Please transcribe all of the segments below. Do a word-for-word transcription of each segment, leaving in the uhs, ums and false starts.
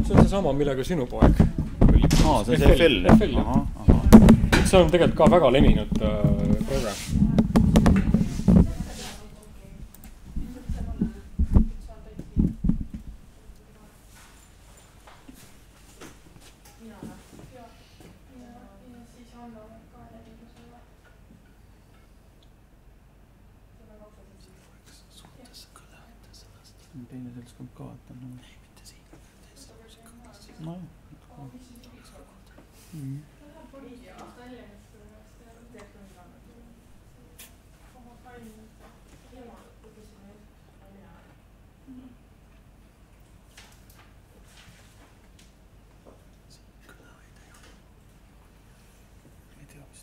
see on see sama, millega sinu poeg. Aa, see on see F L. F L. Aha, aha. See on tegelikult ka väga levinud äh, program. Teine seltskond ka, et on ei, mitte siin. No jah. Mm. Ei tea vist.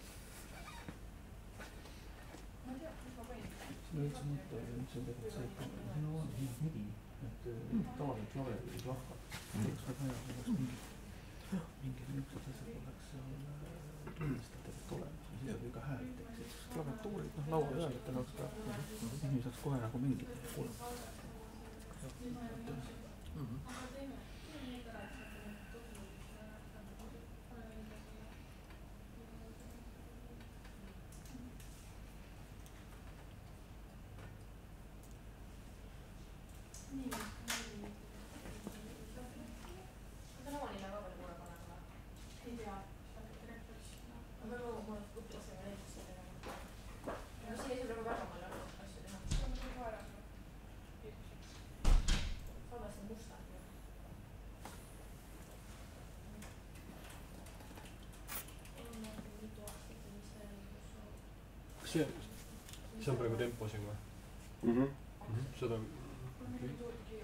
See üldse mõte oli üldse tegelikult see, et no on nigi, et tavaliselt klaver ei lahka. Oleks väga hea, kui oleks mingi mingid niisugused asjad oleks seal tunnistatavalt olemas. Siis oli ka hääl teeks. Klaviatuurid, noh, laua peal, et oleks ka inimene saaks kohe nagu mingid kuulama. See, see on praegu tempo siin või? Mhm. Mm-hmm. Seda... Okay.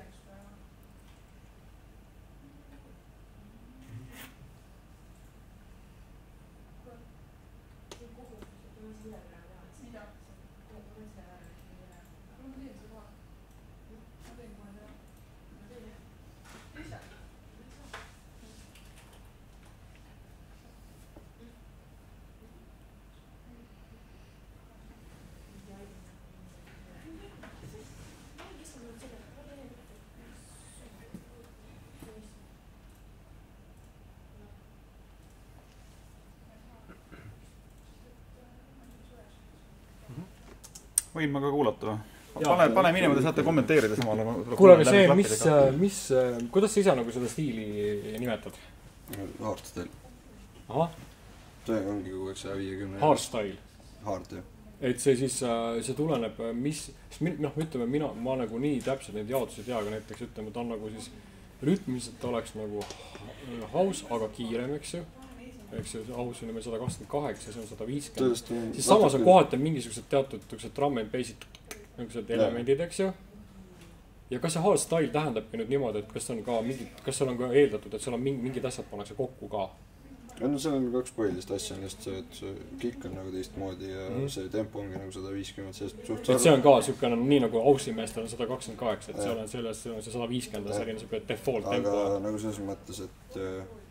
Võin ma ka kuulata või? Pane, pane minema, te saate kommenteerida samale. Kuule, aga see, mis, mis, kuidas sa isa nagu seda stiili nimetad? Hardstyle. Aha. See ongi kuueksaja viiekümne. Hardstyle. Hard, jah. Et see siis, see tuleneb, mis, noh, ütleme, mina, ma nagu nii täpselt neid jaotusi tea, aga näiteks ütleme, ta on nagu siis rütmiliselt oleks nagu house, aga kiirem, eks ju. Eks ju, house on sada kakskümmend kaheksa, see on sada viiskümmend. Siis samas on kohati mingisugused teatud drum and bassid niisugused elemendid, eks ju. Ja kas see hardstyle tähendabki nüüd niimoodi, et kas on ka mingid, kas seal on ka eeldatud, et seal on mingid asjad pannakse kokku ka? Ja no seal on kaks põhilist asja, on just see, et see kick on nagu teistmoodi ja mm-hmm. see tempo ongi nagu sada viiskümmend. Et see on ka niisugune, nii nagu house'i meestel on sada kakskümmend kaheksa, et seal on selles, see on see sada viiskümmend, see on niisugune default tempo. Aga nagu selles mõttes, et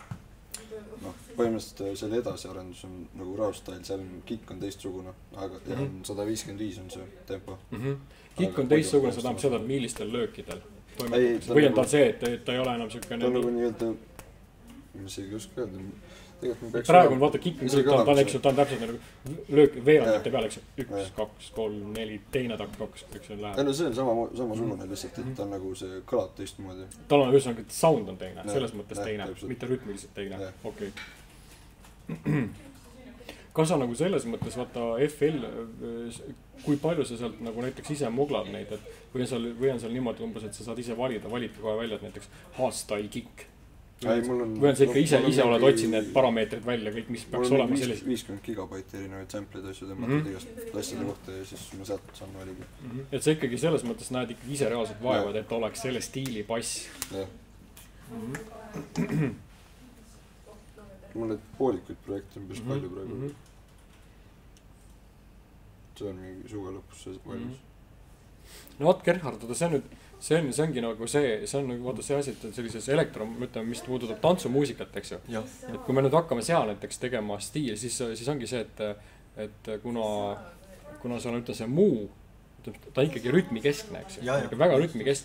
noh, põhimõtteliselt selle edasiarendus on nagu Raustyle, seal kick on teistsugune, aga ja on sada viiskümmend viis on see tempo. Mm-hmm. Kick on teistsugune, seda tähendab seda, et millistel löökidel toimetab. Või on tal see, et ta ei ole enam niisugune... Ta on nagu nii-öelda, mis ei oska öelda, praegu on vaata kick, ta on, eks ju, ta on täpselt nagu löök veerandite peale, eks ju, üks, kaks, kolm, neli, teine takk, kaks, eks ju, läheb. Ja no see on sama, sama suunane lihtsalt, et ta on nagu see kõlab teistmoodi. Tal on ühesõnaga, et sound on teine, selles mõttes teine, mitte rütmiliselt teine, okei. Kas sa nagu selles mõttes, vaata F L, kui palju sa sealt nagu näiteks ise moglad neid, et või on seal, või on seal niimoodi umbes, et sa saad ise valida, valid kohe välja, et näiteks hardstyle kick. Ei, mul on, või on see ikka ise, ise oled otsinud need parameetrid välja, kõik, mis peaks olema sellist? viiskümmend gigabaiti erinevaid sampleid asju tõmmatud mm-hmm. igast klasside kohta ja siis ma sealt saan valida. Mm-hmm. Et sa ikkagi selles mõttes näed ikkagi ise reaalselt vaevad, et oleks selle stiili bass. Jah. Mm-hmm. Mul need poolikuid projekte on päris mm-hmm. palju praegu. Mm-hmm. See on mingi suve lõpus see valmis. Mm-hmm. No vaat Gerhard, see on nüüd See on, see ongi nagu see, see on nagu vaata see asi, et sellises elektro, ütleme, mis puudutab tantsumuusikat, eks ju. Ja, ja. Et kui me nüüd hakkame seal näiteks tegema stiili, siis, siis ongi see, et, et kuna, kuna see on ütle see muu, ta on ikkagi rütmikeskne, eks ju. Ja, ja. Väga rütmikeskne.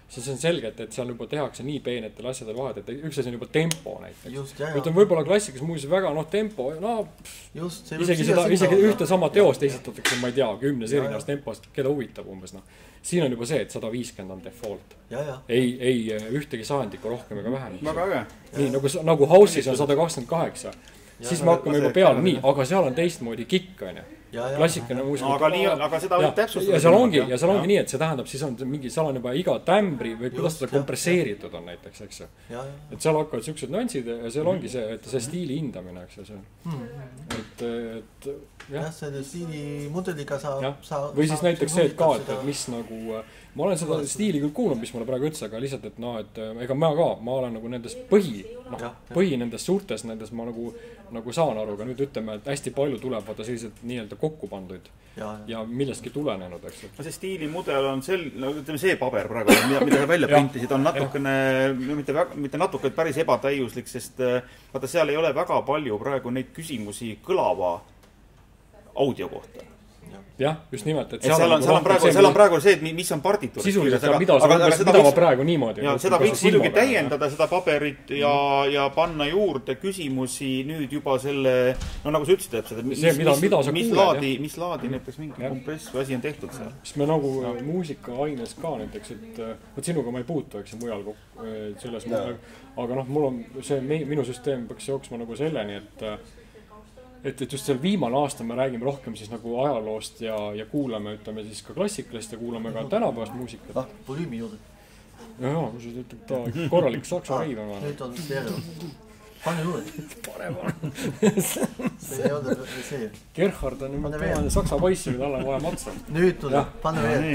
siis on selge, et, et seal juba tehakse nii peenetel asjadel vahed, et üks asi on juba tempo näiteks. Just, jah, ütleme, võib-olla klassikas muuseas väga, noh, tempo, no just, isegi seda, isegi ühte sama teost esitatakse, ma ei tea, kümnes erinevas tempost, keda huvitab umbes, noh. Siin on juba see, et sada viiskümmend on default. Ja, ja. Ei, ei ühtegi sajandikku rohkem ega vähem. Väga äge. Nii, nagu, nagu House'is on sada kakskümmend kaheksa. Siis me hakkame juba peale nii, aga seal on teistmoodi kikk, on ju. Klassikane muusika. Aga, nii, aga seda võib täpsustada. Ja seal ongi, ja seal ongi nii, et see tähendab, siis on mingi, seal on juba iga tämbri või kuidas seda kompresseeritud on näiteks, eks ju. Et seal hakkavad siuksed nüansid ja seal ongi see, et see stiili hindamine, eks ju, see. Et, et, jah, selle stiili mudeliga saab, saab. Või siis näiteks see, et ka, et mis nagu, ma olen seda stiili küll kuulnud, mis mulle praegu ütles, aga lihtsalt, et noh, et ega ma ka, ma olen nagu nendes põhi, noh, põhi nendes suurtes, nendes ma nagu, nagu saan aru, aga nüüd ütleme, et hästi palju tuleb vaata sellised nii-öelda kokku pandud ja, ja. ja millestki tulenenud, eks. See stiilimudel on sel, no ütleme see paber praegu, mida, mida välja printisid, on natukene, mitte, mitte natuke päris ebatäiuslik, sest vaata seal ei ole väga palju praegu neid küsimusi kõlava audio kohta. Jah, just nimelt, et, et seal, on, seal, on praegu, seal on praegu see, et mis on partituuris. Sisuliselt, aga, mida, aga, aga mida ma praegu niimoodi. Ja seda võiks muidugi täiendada, seda paberit ja, ja panna juurde küsimusi nüüd juba selle, no nagu sa ütlesid, et mis, see, mida, mis, mida mis kuuled, laadi, mis laadi näiteks mingi ja. kompress või asi on tehtud seal. Sest me nagu ja. muusika-aines ka näiteks, et võt sinuga ma ei puutu, eks mujal selles, aga noh, mul on see, minu süsteem peaks jooksma nagu selleni, et Et, et just seal viimane aasta me räägime rohkem siis nagu ajaloost ja, ja kuulame, ütleme siis ka klassikalist ja kuulame ka tänapäevast muusikat. Ah, volüümi juurde. Ja, ja, kui sa ütleb ta korralik saksa riiv on. Nüüd on stereo. Pane juurde. Parem on. See ei ole see. Gerhard on nüüd täna saksa poissi, kui talle vaja maksa. Nüüd tuleb, pane veel.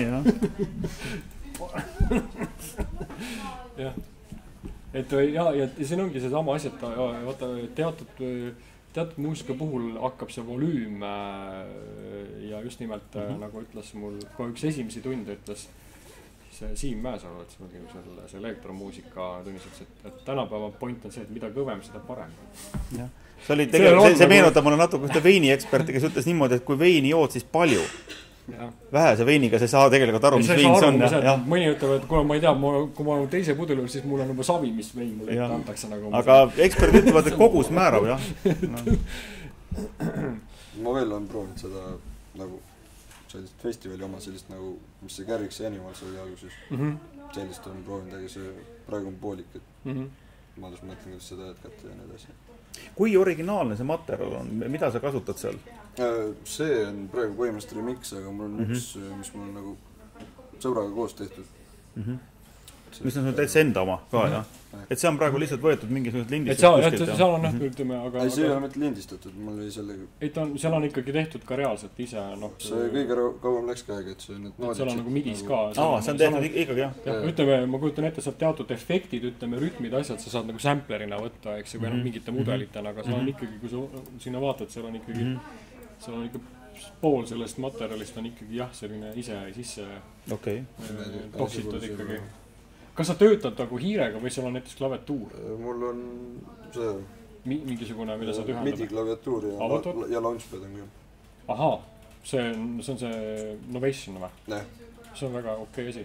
Jah. Et ja, ja siin ongi see sama asi, et vaata teatud teatud muusika puhul hakkab see volüüm ja just nimelt mm -hmm. nagu ütles mul, kui üks esimesi tunde ütles see Siim Mäesalu, et selle, selle elektromuusika tunniseks, et, et tänapäeva point on see, et mida kõvem, seda parem. Ja. See, oli tegelikult, see, see meenutab mulle natuke ühte veini eksperti, kes ütles niimoodi, et kui veini jood, siis palju. Ja. Vähese veiniga sa ei saa tegelikult aru, mis vein see on. Ja, ja. Mõni ütleb, et kui ma ei tea, kui ma olen teise pudelu, siis mul on juba savi, mis vein mulle ette antakse. Nagu aga eksperdid ütlevad, et kogus määrab, jah. No. Ma veel olen proovinud seda nagu sellist festivali oma sellist nagu, mis see Carrick's Animals oli alguses. Mm -hmm. Sellist on proovinud, aga see praegu on poolik, et mm -hmm. ma alles mõtlen, kuidas seda jätkata ja need asja. Kui originaalne see materjal on? Mida sa kasutad seal? See on praegu põhimõtteliselt remix, aga mul on mm -hmm. üks, mis mul on nagu sõbraga koos tehtud. Mm -hmm. Mis on sul täitsa enda oma ka, mm -hmm. jah? Et see on praegu lihtsalt võetud mingisugused lindistused. Et seal, seal on nähtud, ütleme, aga... Ei, see ei ole mitte lindistatud, mul oli sellega... Ei, ta on, seal on ikkagi tehtud ka reaalselt ise, noh... See kõige kauem läks ka aega, et see need noodid... Seal on nagu midis ka... Aa, see on tehtud ikkagi, jah. jah. Ütleme, ma kujutan ette, saab teatud efektid, ütleme, rütmid, asjad, sa saad nagu samplerina võtta, eks, või noh, mingite mudelitena, aga seal on ikkagi, kui sa sinna vaatad, seal on ikkagi... Seal on ikka pool sellest materjalist on ikkagi, jah, selline ise sisse okay. toksitud ikkagi. Kas sa töötad nagu hiirega või sul on näiteks klaviatuur? Mul on see... Mi- mingisugune, mida sa ühendad? Midi klaviatuur ja, la- ja launchpad on küll. Ahaa, see on, see on see Novation või? Ne. See on väga okei asi.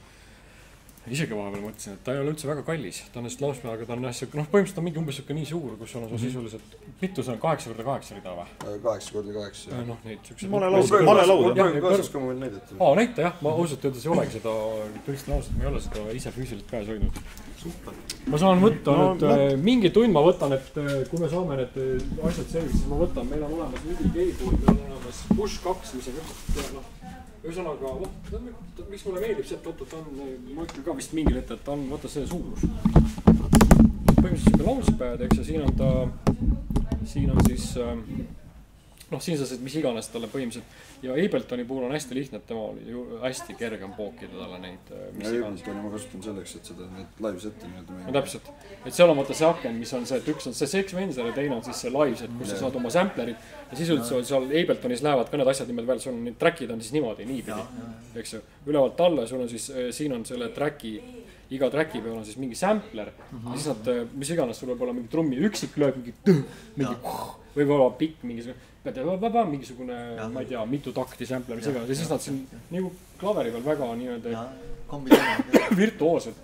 Isegi vahepeal mõtlesin, et ta ei ole üldse väga kallis. Ta on just launchpad, aga ta on asja... Noh, põhimõtteliselt on mingi umbes siuke nii suur, kus on mm-hmm. sisuliselt... Mitu see on? kaheksa korda kaheksa rida või? kaheksa korda kaheksa. Noh, neid siuksed... Male lauda. Male lauda. Praegu kaasas ka ma võin näidata. Aa, näita jah. Ma ausalt öeldes ei olegi seda... Tõesti lausat, ma ei ole seda ise füüsiliselt käes hoidnud. Super. Ma saan võtta no, nüüd... No. Mingi tund ma võtan, et kui me saame need asjad selgeks, siis ma võtan. Meil on olemas Midi keyboard, meil on olemas Push kaks, mis on noh... Ühesõnaga, miks mulle meeldib see, et ta on, ma ütlen ka vist mingil ette, et ta on, vaata see suurus. Põhimõtteliselt see launchpad, eks ja siin on ta, siin on siis, noh, siin sa saad mis iganes talle põhimõtteliselt. Ja Abletoni puhul on hästi lihtne, et tema oli ju hästi kerge on pookida talle neid, mis ja iganes. Abletoni ma kasutan selleks, et seda need live sette nii-öelda mängida. No täpselt. Et seal on vaata see aken, mis on see, et üks on see sequencer ja teine on siis see live set, kus ja. Sa saad oma samplerid. Ja sisuliselt seal Abletonis lähevad ka need asjad niimoodi veel, sul on need trackid on siis niimoodi, niipidi. Eks ju, ülevalt alla sul on siis, siin on selle tracki, iga tracki peal on siis mingi sampler. Mm-hmm. Siis nad, mis iganes, sul võib olla mingi trummi üksik lööb, mingi tõh, mingi või võib olla pikk mingi vaba mingisugune, ma ei tea, mitu takti sampler, mis iganes, ja siis nad siin nagu klaveri peal väga nii-öelda virtuoosed.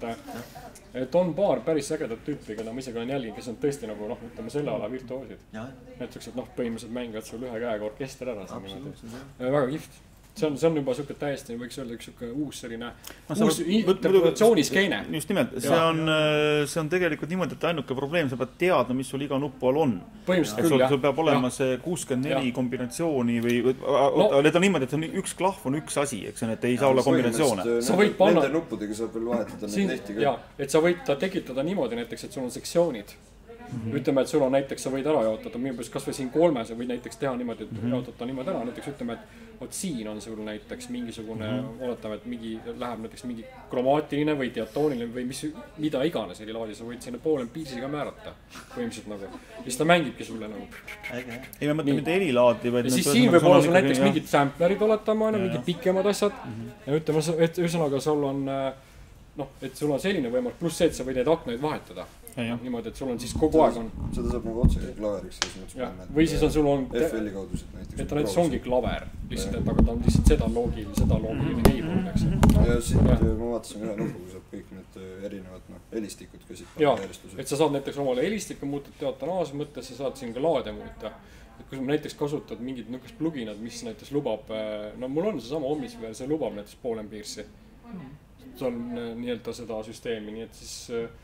Et on paar päris ägedat tüüpi, keda ma isegi olen jälginud, kes on tõesti nagu, noh, ütleme selle ala virtuoosid. Näiteks, et noh, põhimõtteliselt mängivad sul ühe käega orkester ära. Väga kihvt. See on, see on juba suke täiesti, võiks öelda üks suke uus selline no, uus interpretatsiooniskene. Just nimelt, see on, see on tegelikult niimoodi, et ainuke probleem, sa pead teadma, mis sul iga nupu all on. Põhimõtteliselt küll, jah. Sul peab olema ja. See kuuskümmend neli ja. Kombinatsiooni või, no. Need on niimoodi, et on üks klahv on üks asi, eks on, et ei ja, saa olla kombinatsioone. Sa võid panna... Nende nuppudega saab veel vahetada siin, neid lehti ka. Ja, et sa võid tekitada niimoodi näiteks, et sul on sektsioonid. Mm-hmm. Ütleme, et sul on näiteks, sa võid ära jaotada, kas või siin kolme, sa võid näiteks teha niimoodi, et mm-hmm. jaotada niimoodi ära, näiteks ütleme, et oot, siin on sul näiteks mingisugune, mm-hmm. oletame, et mingi, läheb näiteks mingi kromaatiline või diatooniline või mis, mida iganes eri laadi, sa võid sinna poole piisiga määrata, põhimõtteliselt nagu. Ja siis ta mängibki sulle nagu. Ei, me mõtleme mitte erilaadi, vaid... Ja siis siin võib olla sul näiteks ja. Mingid samplerid oletama, ja, mingid pikemad asjad, mm-hmm. ja ütleme, et ühesõnaga sul on, noh, et sul on selline võimalus, pluss see, et sa võid neid aknaid vahetada. Ja, niimoodi, et sul on siis kogu aeg on... Seda saab nagu otse klaveriks. Ja, või siis on sul on... F L-i kaudu siit näiteks. Et ta näiteks ongi klaver. Lihtsalt, et aga ta on lihtsalt seda loogil, seda loogil keyboard, eks. Ja siit ja. Ma vaatasin ühe nupuga saab kõik need erinevad no, helistikud ka siit. Ja, et sa saad näiteks omale helistiku muuta teatanaas mõttes, sa saad siin ka laade muuta. Et kui sa näiteks kasutad mingid nukest pluginad, mis näiteks lubab... No mul on see sama Omnisphere, see lubab näiteks Polen Pierce'i. See on nii-öelda seda süsteemi, nii et siis...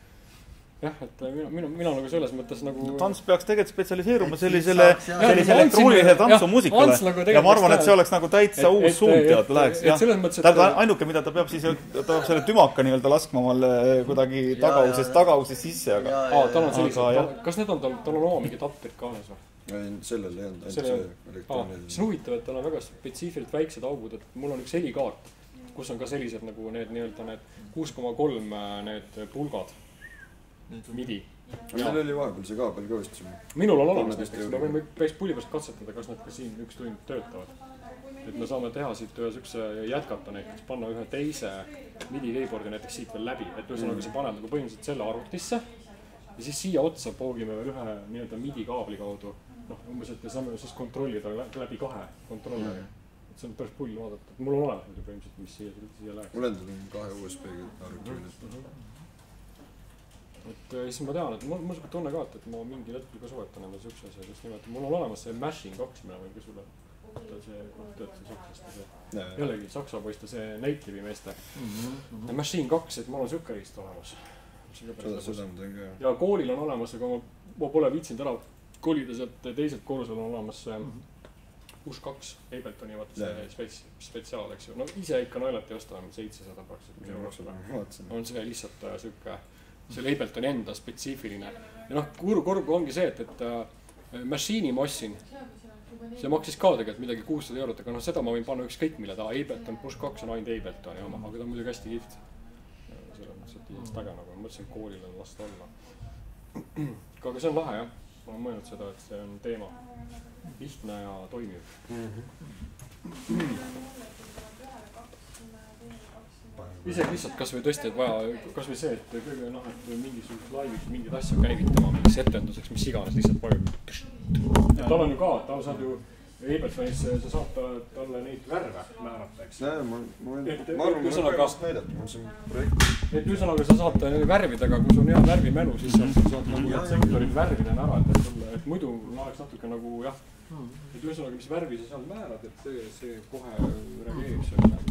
Jah, et mina, mina, mina nagu selles mõttes nagu... No, tants peaks tegelikult spetsialiseeruma sellisele, sellise elektroonilise tantsu-muusikale. Nagu ja ma arvan, et see oleks nagu täitsa et, uus et, suund, et, et, läheks. Et, et mõttes, et... Ainuke, mida ta peab siis, ta peab selle tümaka nii-öelda laskma omal kuidagi tagauses, tagauses sisse, aga... Aa, tal on sellised... Kas need on, tal, tal on oma mingi taprid kaanes või? Sellel ei olnud, ainult see elektrooniline. See on huvitav, et tal on väga spetsiifiliselt väiksed augud, et mul on üks helikaart, kus on ka sellised nagu need nii-öelda need kuus koma kolm need pulgad. Midi. Meil oli vahepeal see kaabel ka vist. Minul on olemas näiteks, me võime päris pulli pärast katsetada, kas nad ka siin üks tund töötavad. Et me saame teha siit ühe sükse jätkata näiteks, panna ühe teise midi keyboardi näiteks siit veel läbi, et ühesõnaga mm. sa paned nagu põhimõtteliselt selle arvutisse ja siis siia otsa poogime veel ühe nii-öelda midi kaabli kaudu, noh, umbes, et me saame siis kontrollida läbi kahe kontrolleri. Mm. Et see on päris pull vaadata, mul on olemas nüüd põhimõtteliselt, mis siia, siia läheks. Mul endal on kahe U S B-ga arvuti üles. Et siis ma tean, et mul on siuke tunne ka, et ma mingi hetkel ka soetan enda siukse asja, just nimelt, mul on olemas see Machine kaks, mina võin ka sulle see töötasin Saksast see jällegi Saksa poiste, see Native'i meeste mm-hmm. Machine kaks, et mul on siuke riist olemas. Seda, seda ma teen ka. Ja koolil on olemas, aga ma, ma pole viitsinud ära kolida sealt teiselt korrusel on olemas see Push kaks Abletoni, vaata see spets, spetsiaal, eks ju. No ise ikka naelati osta, seitsesada praktiliselt. On see lihtsalt siuke see Abletoni enda spetsiifiline. Ja noh, kurb, kurb ongi see, et, et äh, Machine'i ma ostsin. See maksis ka tegelikult midagi kuussada eurot, aga noh, seda ma võin panna ükskõik mille taha. Ableton Push kaks on ainult Abletoni oma, aga ta on muidugi hästi kihvt. Selle mõttes, et ilmast äge nagu, ma mõtlesin koolil on lasta olla. Aga see on lahe, jah. Ma olen mõelnud seda, et see on teema. Lihtne ja toimiv. Mm-hmm. Isegi lihtsalt kas või tõesti, et vaja, kas või see, et kõige noh, et mingisugust laivist mingid asja käivitama, mingis etenduseks, mis iganes lihtsalt vajub. Tal on ju ka, ta saad ju Abletonis, sa saad talle neid värve määrata, eks. Jaa, ma, ma, ma, ma arvan, ma olen pärast näidata, mul see projekt. Et ühesõnaga sa saad värvidega, kui sul on hea värvimälu, siis sa saad nagu et sektorid värvidena ära, et, et, et muidu oleks natuke nagu jah, et ühesõnaga, mis värvi sa seal määrad, et see, see kohe reageerib selle.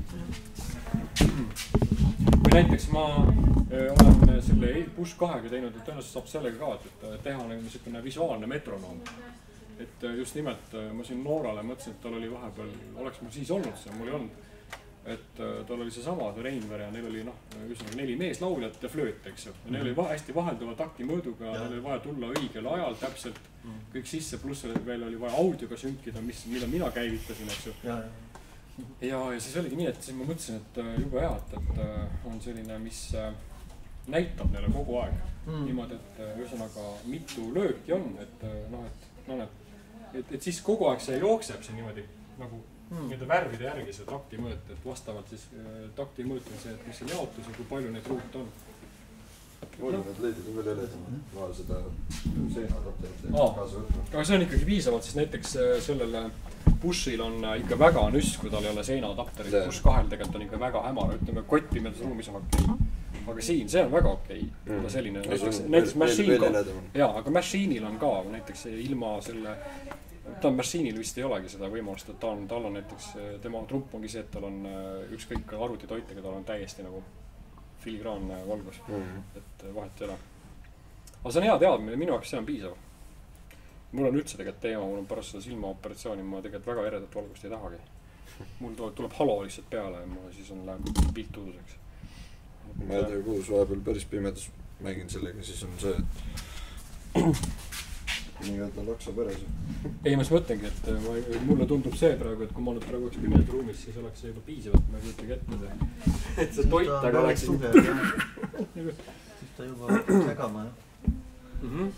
Või näiteks ma öö, olen selle Push kahega teinud, et tõenäoliselt saab sellega ka, et teha nagu niisugune visuaalne metronoom. Et just nimelt ma siin Noorale mõtlesin, et tal oli vahepeal, oleks mul siis olnud see, mul ei olnud. Et tal oli see sama, see Reinver ja neil oli noh, neli meeslauljat ja flööt, eks ju. Ja neil oli va hästi vahelduva takti mõõduga, neil oli vaja tulla õigel ajal täpselt kõik sisse, pluss veel oli vaja audioga sünkida, mis, mida mina käivitasin, eks ju. Ja, ja, ja siis oligi nii, et siis ma mõtlesin, et juba hea, et, et on selline, mis näitab neile kogu aeg. Mm. Niimoodi, et ühesõnaga mitu lööki on, et noh, et, no, et, et, et siis kogu aeg see jookseb siin niimoodi nagu mm. nii-öelda värvide järgi see takti mõõt, et vastavalt siis takti mõõt on see, et mis on jaotus ja kui palju neid ruute on. muidu need leidid on veel heledamad. Ma seda seinadapterit Aa. kaasa võtma. aga see on ikkagi piisavalt, siis näiteks sellele bussil on ikka väga nüss, kui tal ei ole seinadapterit. See. Buss kahel tegelikult on ikka väga hämar, ütleme kott pimedas ruumis on okei okay. Aga siin, see on väga okei okay. mm. Selline, näiteks, näiteks Machine ka, jaa, aga Machine'il on ka näiteks ilma selle ta Machine'il vist ei olegi seda võimalust, et ta on, tal on näiteks, tema trump ongi see, et tal on ükskõik arvutitoitega, tal on täiesti nagu filigraanne valgus mm. Et vahet ei ole. Aga see on hea teadmine, minu jaoks see on piisav. Mul on üldse tegelikult teema, mul on pärast seda silmaoperatsiooni, ma tegelikult väga eredat valgust ei tahagi. Mul tuleb, tuleb halo lihtsalt peale ja ma siis on läheb pilt uduseks. Ma ei tea, kuus vahepeal päris pimedas mängin sellega, siis on see, et nii-öelda laksa peres. Ei, ma siis mõtlengi, et ma, mulle tundub see praegu, et kui ma nüüd praegu oleks pimedas ruumis, siis oleks see juba piisavalt, ma ei kujutage ette see. Et see toit aga oleks siis ta juba segama, jah. Mm-hmm.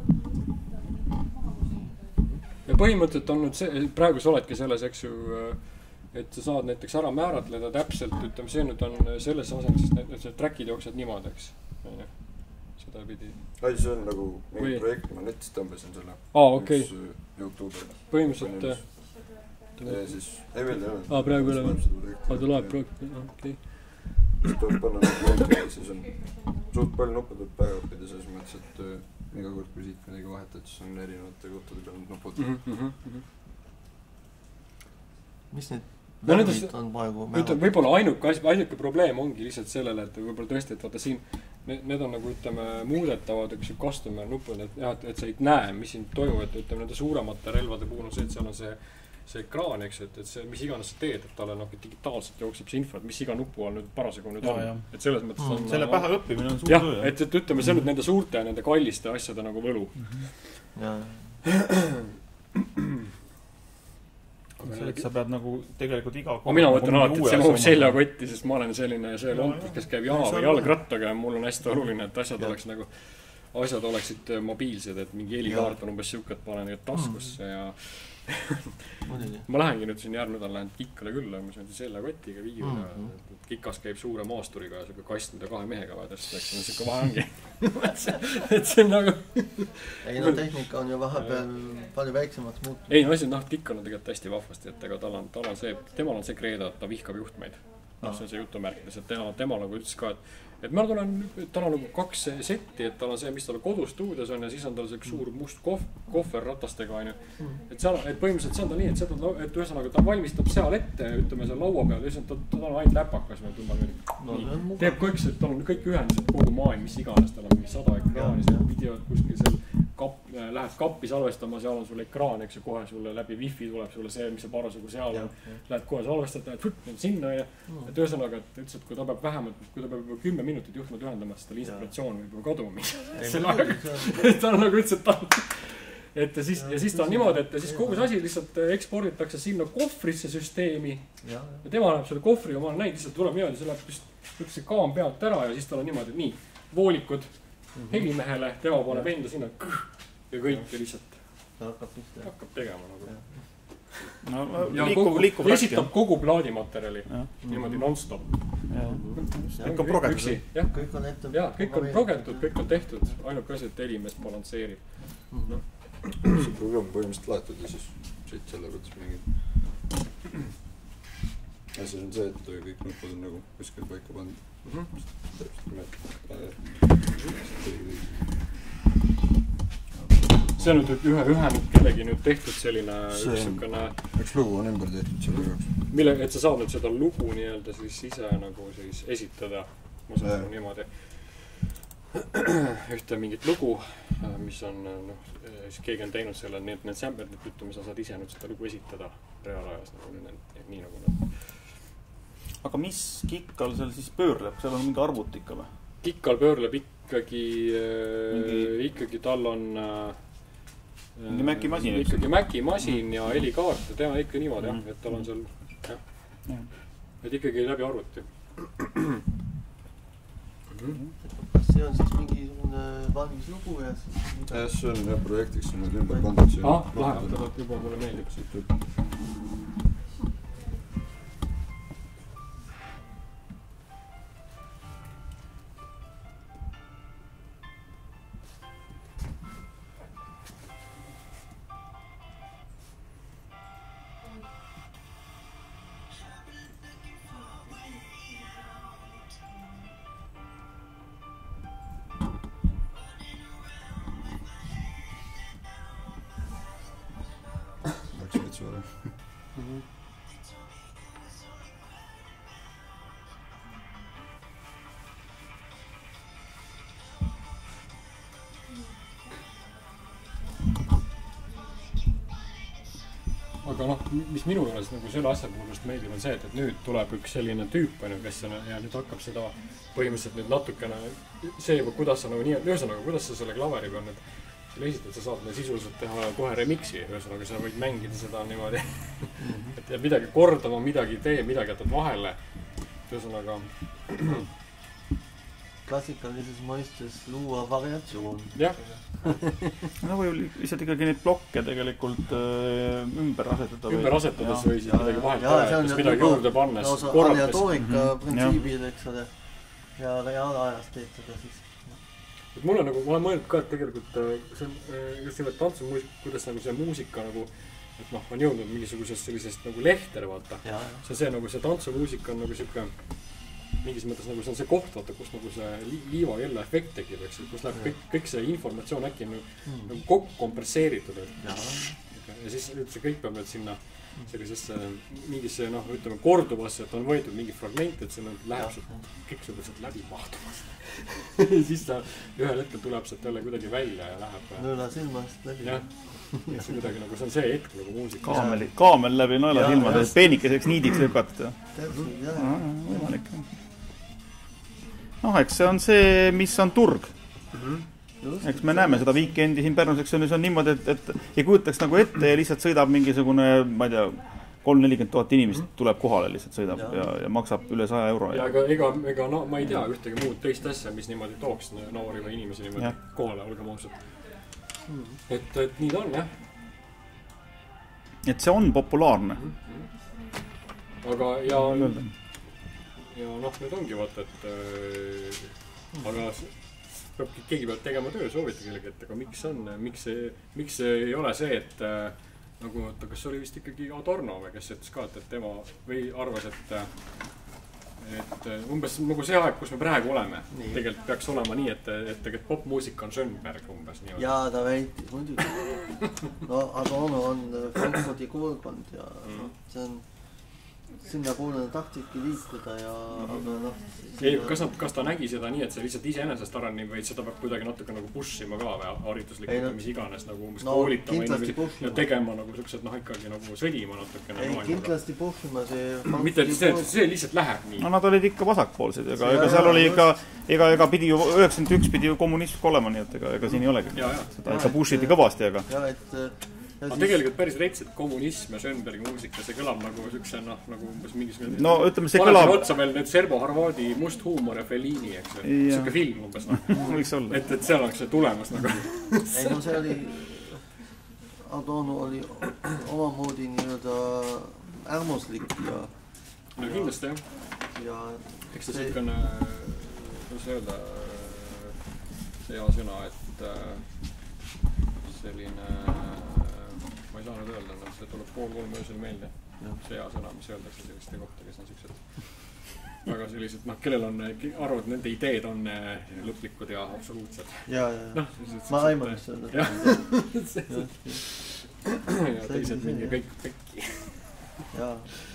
Ja põhimõtteliselt on nüüd see, praegu sa oledki selles, eks ju, et sa saad näiteks ära määratleda täpselt, ütleme, see nüüd on selles asemel, sest need, need trackid jooksed niimoodi, eks. Seda pidi. Ai, see on nagu mingi projekt, ma netist tõmbasin selle. Aa, okei. Üks YouTuber. Põhimõtteliselt. Ja siis, ei veel ei ole. Aa, praegu ei ole. Aa, ta loeb projekt, okei. Siis tuleb panna nagu ja siis on suht palju nuppe tuleb päeva õppida selles mõttes, et iga kord, kui siit midagi vahetad, siis on erinevate kohtade peal nupud. Mm-hmm. Mis need värvid on praegu? Ütleme, võib-olla ainuke, ainuke probleem ongi lihtsalt sellele, et võib-olla tõesti, et vaata siin need, need on nagu, ütleme, muudetavad üks customer nupud, et, et, et sa ei näe, mis siin toimub, et ütleme, nende suuremate relvade puhul on see, et seal on see see ekraan, eks, et, et see, mis iganes sa teed, et talle nagu digitaalselt jookseb see info, et mis iga nupu on nüüd parasjagu nüüd on. Et selles mõttes on... Selle pähe õppimine on suur jah, töö. Et, et ütleme, see on nüüd nende suurte ja nende kalliste asjade nagu võlu. See, et sa pead nagu tegelikult iga... Ma mina võtan alati, et see mahub seljakotti, sest ma olen selline see lompis, kes käib jala või jalgrattaga ja mul on hästi oluline, et asjad oleks nagu asjad oleksid mobiilsed, et mingi helikaart on umbes siuke, et panen neid taskusse ja ma lähengi nüüd siin järgmine nädal lähen Kikale külla, ma söön seljakotiga viiu ja mm-hmm. Kikas käib suure maasturiga ja siuke kast, mida kahe mehega vaja tõsta, eks on siuke vahe ongi. et see on nagu... ei no tehnika on ju vahepeal palju väiksemaks muutunud. Ei no asi, noh, Kik on tegelikult hästi vahvasti, et ega tal on, tal on see, temal on see kreeda, et ta vihkab juhtmeid. No, see on see jutumärkides, et tema, tema nagu ütles ka, et et meil tal on, tal on nagu kaks setti, et tal on see, mis tal kodustuudios on ja siis on tal see suur must kohv, kohver ratastega on ju. Et seal, et põhimõtteliselt see on tal nii, et seda, et ühesõnaga ta valmistab seal ette, ütleme seal laua peal, ja ta, ta on ainult läpakas või tõmbal nii. Teeb kõik see, et tal on kõik ühendused kogu maailm, mis iganes, tal on mingi sada ekraani, seal videod kuskil seal kap, lähed kappi salvestama, seal on sul ekraan, eks ju, kohe sulle läbi wifi tuleb sulle see, mis see parasjagu seal on. Lähed kohe salvestada, lähed fut, sinna ja et ühesõnaga, et ütles, et kui ta peab vähemalt, kui ta peab juba kümme minutit juhtmed ühendama, siis tal inspiratsioon võib juba kaduma. Selle aega, ta on nagu ütles, et ta et ja siis, ja siis ta on niimoodi, et siis kogu see asi lihtsalt eksporditakse sinna kohvrisse süsteemi ja tema läheb selle kohvri ja ma olen näinud, lihtsalt tuleb niimoodi, see läheb just üks see kaam pealt ära ja siis tal on niimoodi, et nii, voolikud helimehele, tema paneb enda sinna ja kõik lihtsalt hakkab tegema nagu. No, ja liikub, kogu, liikub esitab kogu plaadimaterjali niimoodi non-stop. Kõik on progetud. Ja, kõik on ette. Ja, kõik on progetud, kõik on tehtud. Ainuke asi, et helimees balansseerib. No. See programm põhimõtteliselt laetud ja siis siit selle võttes mingi asi on see, et kõik nupud on nagu kuskil paika pandud. See on nüüd ühe, ühe nüüd kellegi nüüd tehtud selline üksukene... Üks lugu on ümber tehtud selle jaoks. Mille, et sa saad nüüd seda lugu nii-öelda siis ise nagu siis esitada. Ma saan nagu niimoodi ühte mingit lugu, mis on, noh, siis keegi on teinud selle, need, need sämberd, et ütleme, sa saad ise nüüd seda lugu esitada reaalajas, nagu, nii nagu nad. Aga mis Kikal seal siis pöörleb? Seal on mingi arvut ikka või? Kikal pöörleb ikkagi, mingi... ikkagi tal on mingi Maci masin. Ikkagi Maci masin ja helikaart ja teha ikka niimoodi, jah, et tal on seal, jah. Ja. Et ikkagi läbi arvuti. Kas see on siis mingisugune valmis lugu ja siis... Ja, see on jah projektiks, see on nüüd ümber pandud. Ah, lahe, ta juba mulle meeldib siit. Mm-hmm. aga noh, mis minu juures nagu selle asja puhul just meeldib on see, et, et nüüd tuleb üks selline tüüp, kes on, ja nüüd hakkab seda põhimõtteliselt nüüd natukene see juba, kuidas sa nagu nii, ühesõnaga, kuidas sa selle klaveri peal nüüd selle esitad, sa saad sisuliselt teha kohe remixi, ühesõnaga sa võid mängida seda niimoodi, et jääb midagi kordama, midagi tee, midagi jätad vahele, ühesõnaga klassikalises mõistes luua variatsioon. jah. no võib lihtsalt ikkagi neid blokke tegelikult äh, ümber asetada. Ümber asetades või siis midagi vahelt vahetas, midagi juurde pannes, korrates. Aleatoorika printsiibil, eks ole, ja reaalajas teed seda siis. Et mulle nagu, ma olen mõelnud ka, et tegelikult see on just selle tantsumuusika, kuidas nagu see muusika nagu, et noh, on jõudnud mingisugusest sellisest nagu lehtere, vaata. See on see nagu see tantsumuusika on nagu siuke mingis mõttes nagu see on see koht, vaata, kus nagu see liiva kella efekt tekib, eks, kus läheb kõik, kõik see informatsioon äkki nagu, mm. nagu kokku kompresseeritud. Ja. ja siis see kõik peab nüüd sinna sellisesse mingisse, noh, ütleme korduvasse, et on võetud mingi fragment, et see nüüd läheb sealt, kõik see sealt läbi mahtumas. siis ta ühel hetkel tuleb sealt jälle kuidagi välja ja läheb. Nõela silmast läbi. jah, see kuidagi nagu, see on see hetk nagu muusika. Kaamel, kaamel läbi nõela silmade, peenikeseks niidiks lükata. Täpselt, jah. Võimalik. noh, eks see on see, mis on turg. Mm-hmm. Eks me näeme seda weekendi siin Pärnus, eks see on niimoodi, et, et ei kujutaks nagu ette ja lihtsalt sõidab mingisugune, ma ei tea, kolm nelikümmend tuhat inimest tuleb kohale, lihtsalt sõidab ja, ja, ja maksab üle saja euro. Ja ega, ega, ega no, ma ei tea ühtegi muud teist asja, mis niimoodi tooks noori või inimesi niimoodi ja. kohale, olgem ausad. Mm-hmm. Et, et nii ta on, jah. Et see on populaarne. Mm-hmm. Aga ja... Ja noh, nüüd ongi vaata, et äh, aga peab, keegi peab tegema töö, soovita kellegi, et aga miks on, miks see, miks see ei ole see, et äh, nagu, et kas oli vist ikkagi Adorno või kes ütles ka, et, et tema või arvas, et et umbes nagu see aeg, kus me praegu oleme, nii. Tegelikult peaks olema nii, et, et tegelikult popmuusika on Schönberg umbes nii. Jaa, ta väitis, muidugi. No Adorno on Frankfurdi koolkond ja mm. see on sinna poole tahtsidki liikuda ja mm-hmm. aga noh... Ei, kas, nad, kas ta nägi seda nii, et see lihtsalt iseenesest areneb või seda peab kuidagi natuke nagu pushima ka või harituslikult või mis iganes nagu umbes no, koolitama inimesi ja tegema nagu siuksed noh ikkagi nagu sõdima natuke. Ei, kindlasti pushima see... Mitte, see, see lihtsalt läheb nii. No nad olid ikka vasakpoolsed, ega, ega seal oli ikka, ega, ega pidi ju, üheksakümmend üks pidi ju kommunism olema, nii et ega, ega siin ei olegi. Ja, ja. Seda ikka pushiti kõvasti, aga... Ja, et... Aga siis... tegelikult päris reitselt kommunism ja Schönbergi muusika, see kõlab nagu sükse, noh, nagu umbes mingisugune... No ütleme, see kõlab... Panen otsa veel nüüd Serbo-Harvaadi Must huumor ja Fellini, eks ju. Siuke film umbes, noh. Võiks olla. Et, et seal oleks see tulemus nagu. Ei, no see oli... Adorno oli omamoodi nii-öelda ärmuslik ja... No kindlasti, jah. Ja... Eks ta see... siukene... Kuidas öelda... See hea sõna, et... Selline... Ma ei saa nüüd öelda, et see tuleb pool kolm öösel meelde. See hea sõna, mis öeldakse selliste kohta, kes on siuksed väga sellised, noh, kellel on, arvad, nende ideed on lõplikud ja absoluutsed. Ja, ja, ja. No, ma aiman, mis öelda. Ja, ja teised mingi kõik pekki. Ja.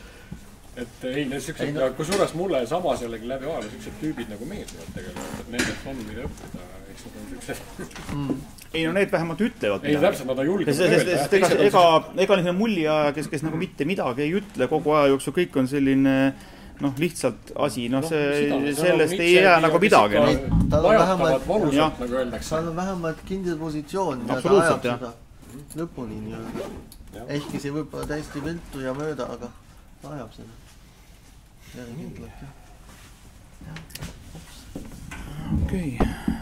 Et ei, need siuksed, no. Kus juures mulle samas jällegi läbi ajalu siuksed tüübid nagu meeldivad tegelikult, et nendest on mida õppida, eks nad on siuksed. Mm. Ei, no need vähemalt ütlevad. Ei, täpselt, nad on julgevad öelda. Ega, ega, ega on mulli aja, kes, kes nagu mitte midagi ei ütle kogu aja jooksul, kõik on selline, noh, lihtsalt asi, noh, see, no, sellest ei jää nagu midagi. No. Tal on vähemalt, valusalt, nagu öeldakse. Tal on vähemalt kindel positsioon, ja ta ajab seda lõpuni nii-öelda. Ehkki see võib olla täiesti viltu ja mööda, aga ta ajab seda. Järgi kindlalt, jah. Okei. Okay.